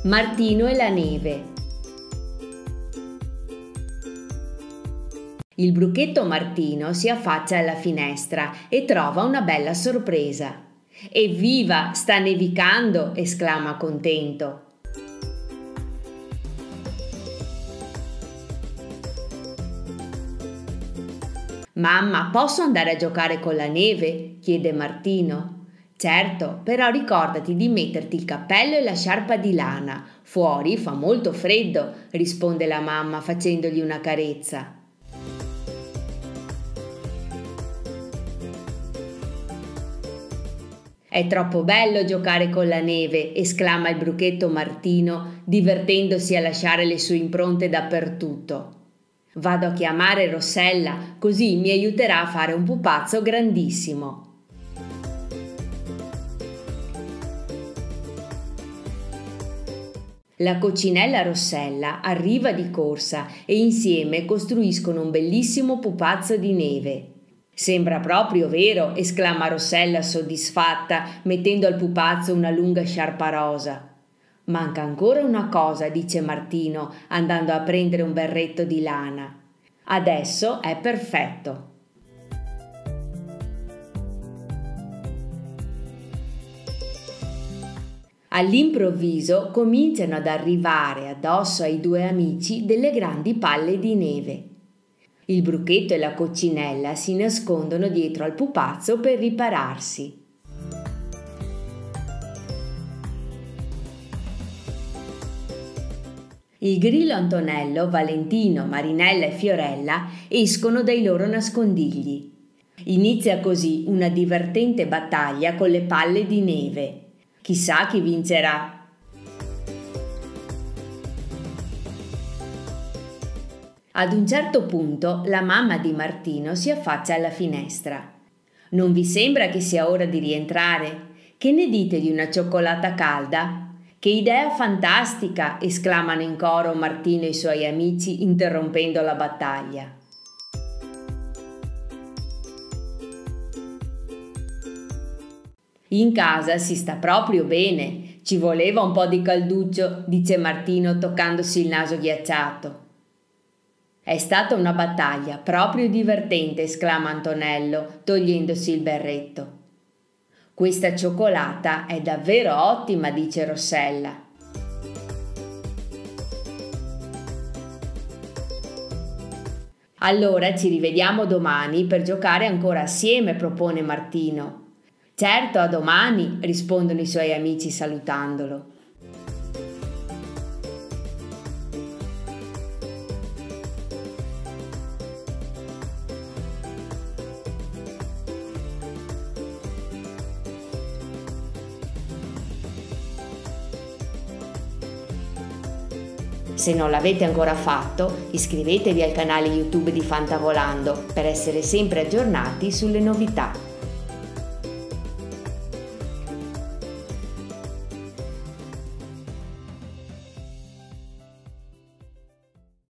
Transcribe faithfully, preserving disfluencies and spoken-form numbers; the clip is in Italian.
Martino e la neve. Il bruchetto Martino si affaccia alla finestra e trova una bella sorpresa. «Evviva, sta nevicando!» esclama contento. «Mamma, posso andare a giocare con la neve?» chiede Martino. «Certo, però ricordati di metterti il cappello e la sciarpa di lana. Fuori fa molto freddo», risponde la mamma facendogli una carezza. «È troppo bello giocare con la neve», esclama il bruchetto Martino, divertendosi a lasciare le sue impronte dappertutto. «Vado a chiamare Rossella, così mi aiuterà a fare un pupazzo grandissimo». La coccinella Rossella arriva di corsa e insieme costruiscono un bellissimo pupazzo di neve. «Sembra proprio vero», esclama Rossella soddisfatta, mettendo al pupazzo una lunga sciarpa rosa. «Manca ancora una cosa», dice Martino, andando a prendere un berretto di lana. «Adesso è perfetto». All'improvviso cominciano ad arrivare addosso ai due amici delle grandi palle di neve. Il bruchetto e la coccinella si nascondono dietro al pupazzo per ripararsi. Il grillo Antonello, Valentino, Marinella e Fiorella escono dai loro nascondigli. Inizia così una divertente battaglia con le palle di neve. Chissà chi vincerà. Ad un certo punto la mamma di Martino si affaccia alla finestra. «Non vi sembra che sia ora di rientrare? Che ne dite di una cioccolata calda?» «Che idea fantastica!» esclamano in coro Martino e i suoi amici, interrompendo la battaglia. «In casa si sta proprio bene, ci voleva un po' di calduccio», dice Martino toccandosi il naso ghiacciato. «È stata una battaglia proprio divertente», esclama Antonello, togliendosi il berretto. «Questa cioccolata è davvero ottima», dice Rossella. «Allora ci rivediamo domani per giocare ancora assieme», propone Martino. «Certo, a domani», rispondono i suoi amici salutandolo. Se non l'avete ancora fatto, iscrivetevi al canale YouTube di Fantavolando per essere sempre aggiornati sulle novità.